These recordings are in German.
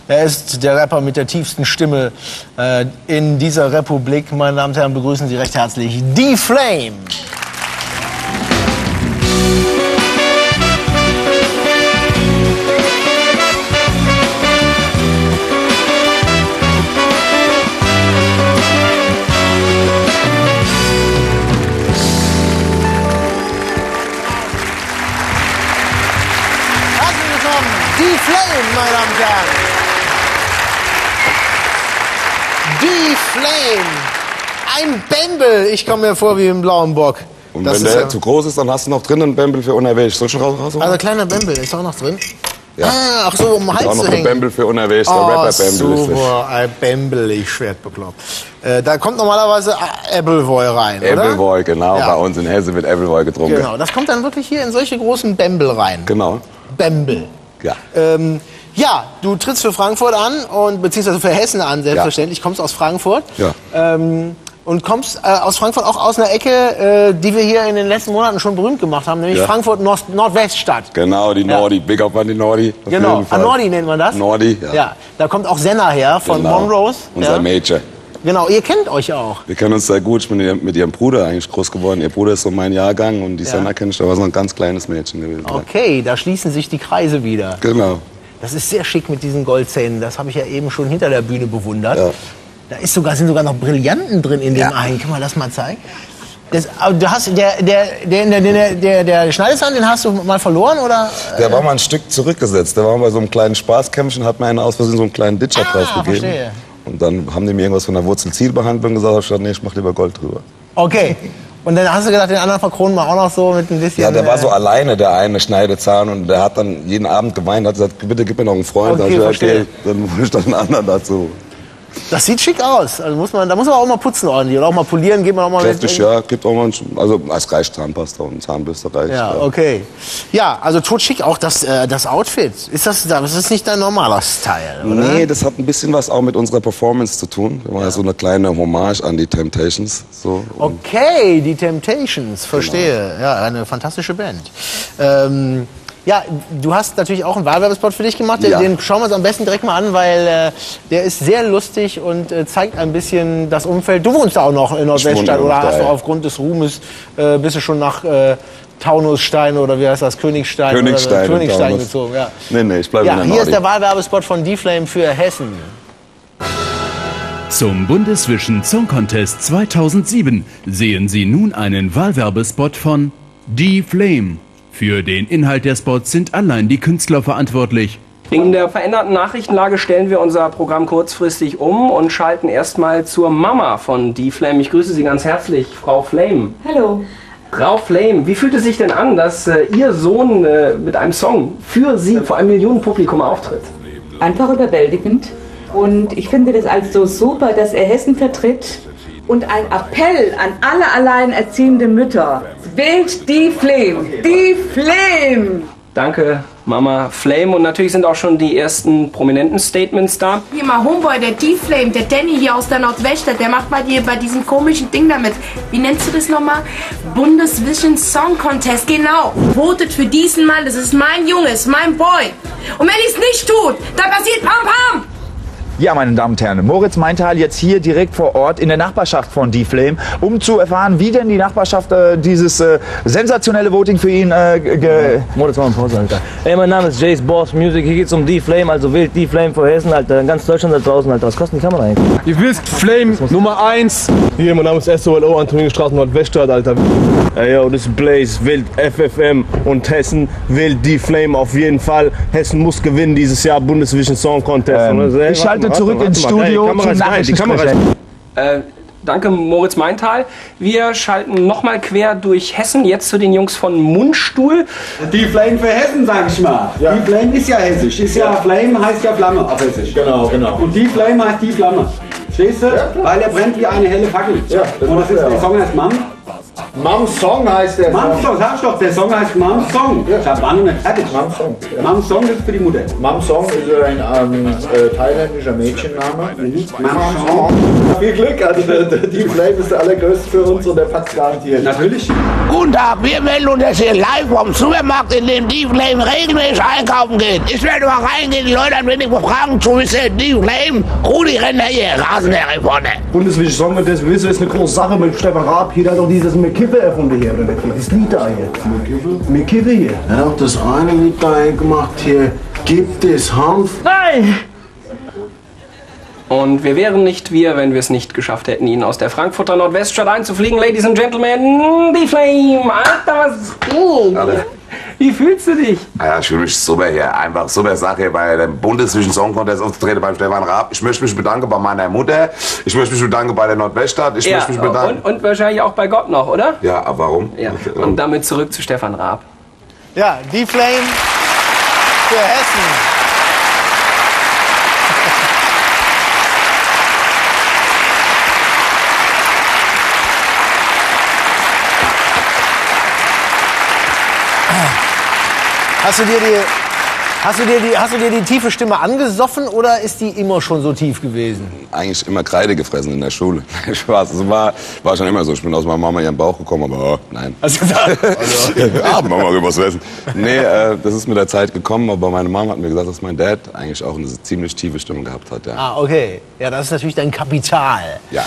Er ist der Rapper mit der tiefsten Stimme in dieser Republik. Meine Damen und Herren, begrüßen Sie recht herzlich D-Flame. D-Flame, meine Damen und Herren. D-Flame. Ein Bembel. Ich komme mir vor wie im blauen Bock. Und das wenn der zu groß ist, dann hast du noch drin einen Bembel für unterwegs. Soll ich schon raus? Also kleiner Bembel, ist auch noch drin? Ja. Ah, ach so, um den Hals auch noch zu hängen. ein Bembel für unterwegs, der Rapper-Bembel ist super, ein Bembel, ich werd bekloppt. Da kommt normalerweise Appleboy rein, oder? Appleboy, genau. Ja. Bei uns in Hesse wird Appleboy getrunken. Genau, das kommt dann wirklich hier in solche großen Bembel rein. Genau. Bembel. Ja. Ja, du trittst für Frankfurt an, und beziehungsweise für Hessen an, selbstverständlich. Kommst aus Frankfurt. Ja. Und kommst aus Frankfurt auch aus einer Ecke, die wir hier in den letzten Monaten schon berühmt gemacht haben, nämlich Frankfurt Nordweststadt. Genau, die Nordi. Big up an die Nordi. Genau, Nordi nennt man das. Nordi, ja. Ja, da kommt auch Senna her von Monrose. Unser Major. Genau, ihr kennt euch auch. Wir kennen uns sehr gut. Ich bin mit ihrem Bruder eigentlich groß geworden. Ihr Bruder ist so mein Jahrgang und die Senna kenne ich, da war so ein ganz kleines Mädchen gewesen. Okay, da schließen sich die Kreise wieder. Genau. Das ist sehr schick mit diesen Goldzähnen. Das habe ich ja eben schon hinter der Bühne bewundert. Ja. Da sind sogar noch Brillanten drin in dem einen. Kann man das mal zeigen? Du hast, der Schneidezahn, den hast du mal verloren, oder? Der war mal ein Stück zurückgesetzt. Der war mal bei so einem kleinen Spaßkämpfchen, hat mir einen aus Versehen so einen kleinen Ditcher drauf gegeben. Verstehe. Und dann haben die mir irgendwas von der Wurzelzielbehandlung gesagt. Ich dachte, nee, ich mach lieber Gold drüber. Okay. Und dann hast du gedacht, den anderen verkronen wir auch noch so mit ein bisschen... Ja, der war so alleine, der eine Schneidezahn. Und der hat dann jeden Abend geweint, hat gesagt, bitte gib mir noch einen Freund. Okay, okay, dann hol ich dann einen anderen dazu. Das sieht schick aus. Also da muss man auch mal putzen ordentlich. Oder auch mal polieren, geht man auch mal... Kräftig, ja. Gibt auch mal, also es reicht Zahnpasta und Zahnbürste reicht. Ja, okay. Ja, also totschick auch das Outfit. Das ist nicht dein normaler Style, oder? Nee, das hat ein bisschen was auch mit unserer Performance zu tun. Wir machen ja so eine kleine Hommage an die Temptations. So. Okay, die Temptations, verstehe. Genau. Ja, eine fantastische Band. Ja, du hast natürlich auch einen Wahlwerbespot für dich gemacht. Den schauen wir uns am besten direkt mal an, weil der ist sehr lustig und zeigt ein bisschen das Umfeld. Du wohnst auch noch in Nordweststadt, oder hast du aufgrund des Ruhmes, bist du schon nach Taunusstein oder wie heißt das, Königstein gezogen? Ja. Nee, ich bleibe in der Hier ist der Wahlwerbespot von D-Flame für Hessen. Zum Bundesvision Song Contest 2007 sehen Sie nun einen Wahlwerbespot von D-Flame. Für den Inhalt der Spots sind allein die Künstler verantwortlich. Wegen der veränderten Nachrichtenlage stellen wir unser Programm kurzfristig um und schalten erstmal zur Mama von D-Flame. Ich grüße Sie ganz herzlich, Frau Flame. Hallo. Frau Flame, wie fühlt es sich denn an, dass Ihr Sohn mit einem Song für Sie vor einem Millionenpublikum auftritt? Einfach überwältigend. Und ich finde das also super, dass er Hessen vertritt. Und ein Appell an alle alleinerziehende Mütter. Wählt D-Flame! D-Flame! Danke, Mama Flame. Und natürlich sind auch schon die ersten prominenten Statements da. Hier mal Homeboy, der D-Flame, der Danny hier aus der Nordweststadt, der macht bei dir bei diesem komischen Ding damit. Wie nennst du das nochmal? Bundesvision Song Contest, genau. Votet für diesen Mann, das ist mein Junge, ist mein Boy. Und wenn ich es nicht tut, dann passiert Pam Pam! Ja, meine Damen und Herren, Moritz Maintal jetzt hier direkt vor Ort in der Nachbarschaft von D-Flame, um zu erfahren, wie denn die Nachbarschaft dieses sensationelle Voting für ihn Moritz, mal Pause, Alter. Ey, mein Name ist Jace Boss Music, hier geht's um D-Flame, also wählt D-Flame für Hessen, Alter, ganz Deutschland da draußen, Alter. Was kostet die Kamera eigentlich? Ihr wisst, Flame Nummer 1. Hier, mein Name ist SOLO, Antoninenstraße, Nordweststadt, Alter. Ey, yo, das ist Blaze, wählt FFM und Hessen wählt D-Flame auf jeden Fall. Hessen muss gewinnen dieses Jahr, Bundesvision Song Contest. Ich schalte zurück ins Studio zum Nachrichtensprecher. Danke, Moritz Maintal. Wir schalten nochmal quer durch Hessen, jetzt zu den Jungs von Mundstuhl. D-Flame für Hessen, sag ich mal. Ja. D-Flame ist ja hessisch. Flame heißt ja Flamme auf Hessisch. Genau. Und D-Flame heißt die Flamme. Stehst du? Ja, weil er brennt wie eine helle Fackel. Ja, und das ist der Song heißt Mom. Mams Song heißt der. Mams Song, sag ich doch, der Song heißt Mams Song. Ich hab noch nicht fertig. Mams Song. Mams Song ist für die Mutter. Mams Song ist ein thailändischer Mädchenname. Mams Song. Viel Glück, also der D-Flame ist der allergrößte für uns und der passt garantiert. Natürlich. Guten Tag, wir melden uns jetzt hier live vom Supermarkt, in dem D-Flame regelmäßig einkaufen geht. Ich werde mal reingehen, die Leute ein wenig befragen zu wissen. D-Flame, Rudi Renner hier, Rasenmäher vorne. Bundesliga Song Contest, wisst ihr, ist eine große Sache mit Stefan Raab. Hier hat doch dieses Mekiffe erfunden hier, oder nicht? Das Lied da hier. Mekiffe hier. Er hat das eine Lied da gemacht hier. Gibt es Hanf? Nein! Und wir wären nicht wir, wenn wir es nicht geschafft hätten, ihn aus der Frankfurter Nordweststadt einzufliegen. Ladies and Gentlemen, D-Flame. Alter, was geht? Wie fühlst du dich? Ja, ich fühle mich super hier. Einfach super Sache bei dem Bundesvision Song Contest aufzutreten beim Stefan Raab. Ich möchte mich bedanken bei meiner Mutter. Ich möchte mich bedanken bei der Nordweststadt. Ich möchte mich bedanken. Und wahrscheinlich auch bei Gott noch, oder? Ja, aber warum? Ja. Und damit zurück zu Stefan Raab. Ja, D-Flame für Hessen. Hast du dir die tiefe Stimme angesoffen oder ist die immer schon so tief gewesen? Eigentlich immer Kreide gefressen in der Schule. Spaß, es war schon immer so. Ich bin aus meiner Mama ihren Bauch gekommen, aber nein. Hast du gesagt? Mama will was essen. Nee, das ist mit der Zeit gekommen, aber meine Mama hat mir gesagt, dass mein Dad eigentlich auch eine ziemlich tiefe Stimme gehabt hat. Ja. Ah, okay. Ja, das ist natürlich dein Kapital. Ja.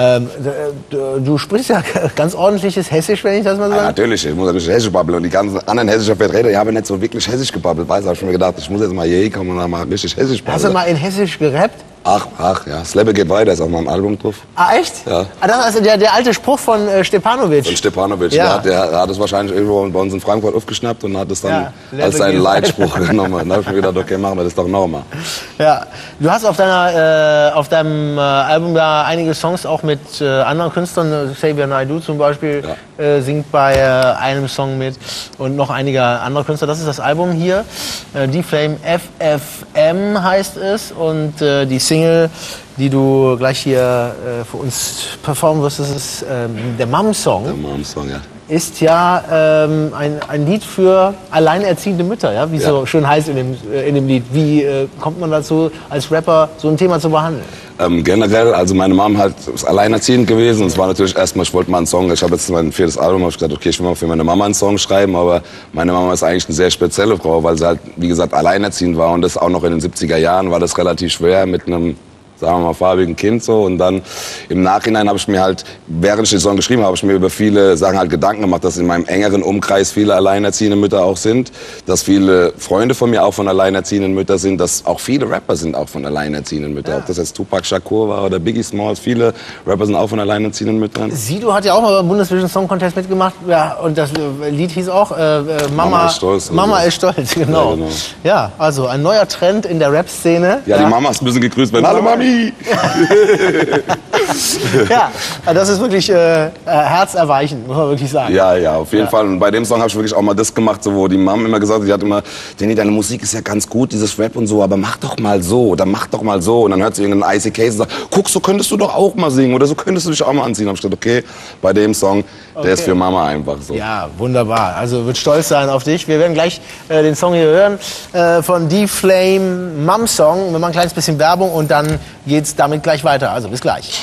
Du sprichst ja ganz ordentliches Hessisch, wenn ich das mal sage. Ja, natürlich, ich muss natürlich Hessisch babbeln. Und die ganzen anderen hessischen Vertreter, die haben nicht so wirklich Hessisch gebabbelt. Weißt du, hab ich mir gedacht, ich muss jetzt mal hier kommen und dann mal richtig Hessisch babbeln. Hast du mal in Hessisch gerappt? Ach, ja. Das Leben geht weiter, ist auf meinem Album drauf. Ah, echt? Ja. Ah, das ist der alte Spruch von Stepanovic. Von Stepanovic, ja. Der hat es wahrscheinlich irgendwo bei uns in Frankfurt aufgeschnappt und hat es dann als seinen Leitspruch genommen. Dann habe ich mir gedacht, okay, machen wir das doch nochmal. Ja, du hast auf deinem Album ja einige Songs auch mit anderen Künstlern. Xavier Naidoo zum Beispiel singt bei einem Song mit und noch einige andere Künstler. Das ist das Album hier. D-Flame FFM heißt es und die Single, die du gleich hier für uns performen wirst, das ist der Mom-Song. Der Mom-Song, ja. Ist ja ein Lied für alleinerziehende Mütter, ja? Wie es so schön heißt in dem Lied. Wie kommt man dazu, als Rapper so ein Thema zu behandeln? Generell, also meine Mom halt ist alleinerziehend gewesen. Es war natürlich erstmal, ich wollte mal einen Song, ich habe jetzt mein 4. Album, habe ich gesagt, okay, ich will mal für meine Mama einen Song schreiben, aber meine Mama ist eigentlich eine sehr spezielle Frau, weil sie halt, wie gesagt, alleinerziehend war und das auch noch in den 70er Jahren war das relativ schwer mit einem, sagen wir mal, farbigen Kind so. Und dann im Nachhinein habe ich mir halt, während ich den Song geschrieben habe, habe ich mir über viele Sachen halt Gedanken gemacht, dass in meinem engeren Umkreis viele alleinerziehende Mütter auch sind, dass viele Freunde von mir auch von alleinerziehenden Müttern sind, dass auch viele Rapper sind auch von alleinerziehenden Müttern. Ja. Ob das jetzt Tupac Shakur war oder Biggie Smalls, viele Rapper sind auch von alleinerziehenden Müttern. Sido hat ja auch mal beim Bundesvision Song Contest mitgemacht, ja, und das Lied hieß auch Mama ist stolz. Mama ist stolz, genau. Ja, genau. Ja, also ein neuer Trend in der Rap-Szene. Ja, die Mamas müssen gegrüßt werden. Hallo Mami! Ja, das ist wirklich herzerweichend, muss man wirklich sagen. Ja, auf jeden Fall. Und bei dem Song habe ich wirklich auch mal das gemacht, so, wo die Mom immer gesagt hat, die hat immer, Danny, deine Musik ist ja ganz gut, dieses Rap und so, aber mach doch mal so oder mach doch mal so. Und dann hört sie irgendeinen ICK und sagt, guck, so könntest du doch auch mal singen oder so könntest du dich auch mal anziehen. Dann habe ich gedacht, okay, bei dem Song, der ist für Mama einfach so. Ja, wunderbar. Also wird stolz sein auf dich. Wir werden gleich den Song hier hören von D-Flame, Mom Song. Wir machen ein kleines bisschen Werbung und dann geht's damit gleich weiter. Also bis gleich.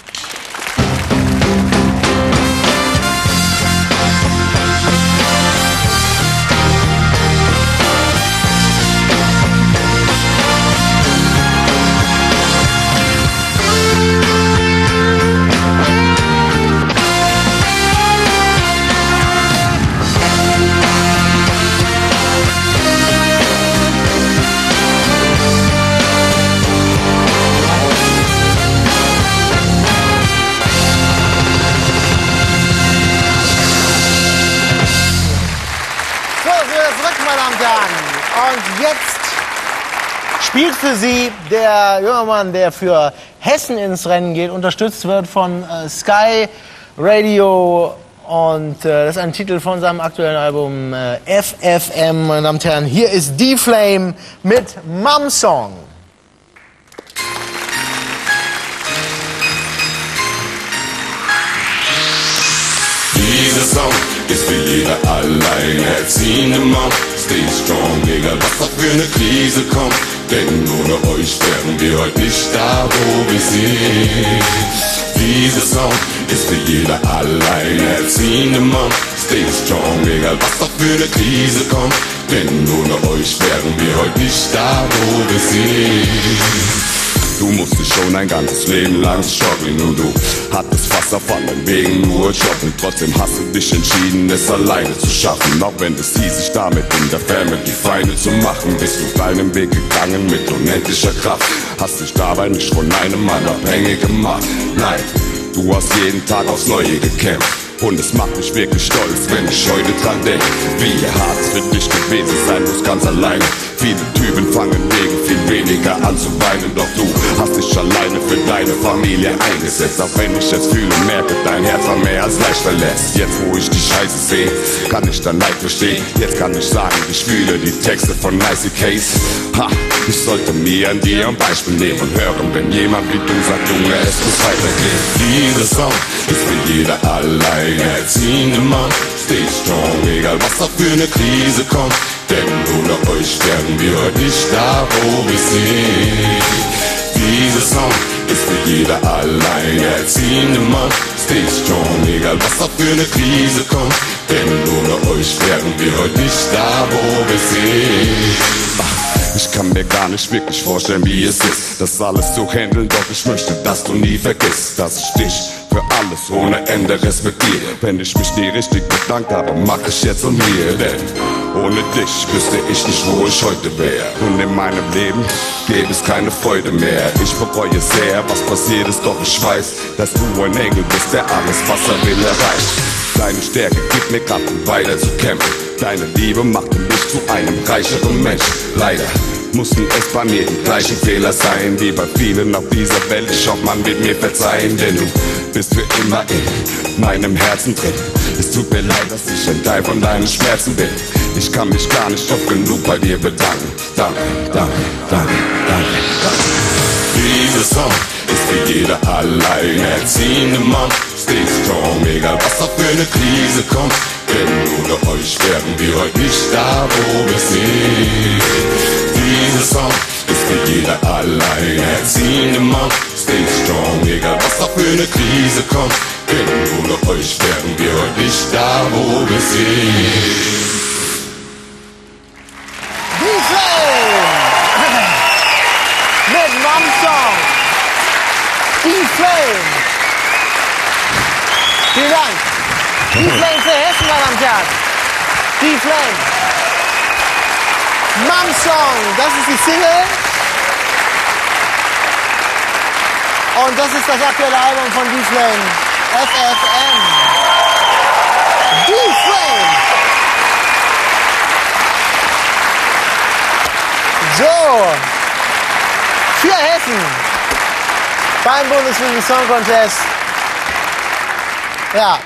Und jetzt spielt für Sie der junge Mann, der für Hessen ins Rennen geht, unterstützt wird von Sky Radio. Und das ist ein Titel von seinem aktuellen Album FFM. Meine Damen und Herren, hier ist D-Flame mit Mom Song. Dieser Song ist für jede alleinerziehende Mom. Stay strong, egal was da für eine Krise kommt. Denn ohne euch wären wir heute nicht da, wo wir sind. Dieser Song ist für jede alleinerziehende Mom. Stay strong, egal was da für eine Krise kommt. Denn ohne euch wären wir heute nicht da, wo wir sind. Du musstest schon ein ganzes Leben lang strugglen und du hattest fast auf allen Wegen nur Jobben. Trotzdem hast du dich entschieden, es alleine zu schaffen. Auch wenn es hieß, sich damit in der Family Feinde zu machen, bist du deinen Weg gegangen mit unendlicher Kraft. Hast dich dabei nicht von einem Mann abhängig gemacht. Nein, du hast jeden Tag aufs Neue gekämpft. Und es macht mich wirklich stolz, wenn ich heute dran denke, wie hart es für dich gewesen sein muss, ganz alleine. Viele Typen fangen wegen viel weniger an zu weinen, doch du hast dich alleine für deine Familie eingesetzt. Auch wenn ich jetzt fühle, merke, dein Herz war mehr als leicht verletzt. Jetzt, wo ich die Scheiße sehe, kann ich dein Leid verstehen. Jetzt kann ich sagen, ich fühle die Texte von Nicey Case. Ha, ich sollte mir an dir ein Beispiel nehmen und hören, wenn jemand wie du sagt, Junge, es muss weitergehen. Dieser Song ist für jede alleinerziehende Mann. Stay strong, egal was da für eine Krise kommt. Denn ohne euch wären wir heute nicht da, wo wir sind. Dieser Song ist für jede alleinerziehende Mann. Stay strong, egal was da für eine Krise kommt. Denn ohne euch wären wir heute nicht da, wo wir sind. Ich kann mir gar nicht wirklich vorstellen, wie es ist, das alles zu handeln, doch ich möchte, dass du nie vergisst, dass ich dich für alles ohne Ende respektiere. Wenn ich mich nie richtig bedankt habe, mach ich jetzt und hier, denn ohne dich wüsste ich nicht, wo ich heute wäre. Und in meinem Leben gäbe es keine Freude mehr. Ich bereue sehr, was passiert ist, doch ich weiß, dass du ein Engel bist, der alles, was er will, erreicht. Deine Stärke gibt mir Kraft, um weiter zu kämpfen. Deine Liebe machte mich zu einem reicheren Menschen. Leider mussten es bei mir die gleichen Fehler sein, wie bei vielen auf dieser Welt. Ich hoffe, man wird mir verzeihen, denn du bist für immer in meinem Herzen drin. Es tut mir leid, dass ich ein Teil von deinen Schmerzen bin. Ich kann mich gar nicht oft genug bei dir bedanken. Danke, danke, danke, danke, danke. Dieser Song ist für jede alleinerziehende Mann. Stay strong, egal was da für eine Krise kommt. Denn ohne euch wären wir heute nicht da, wo wir sind. Dieser Song ist für jede alleinerziehende Mann. Stay strong, egal was da für eine Krise kommt. Denn ohne euch wären wir heute nicht da, wo wir sind. Mit Mom Song. D-Flame. Vielen Dank. D-Flame für Hessen, meine Damen und Herren. D-Flame. Mom Song, das ist die Single. Und das ist das aktuelle Album von D-Flame. FFM. D-Flame. So. Für Hessen. Beim Bundesvision Song Contest. Ja.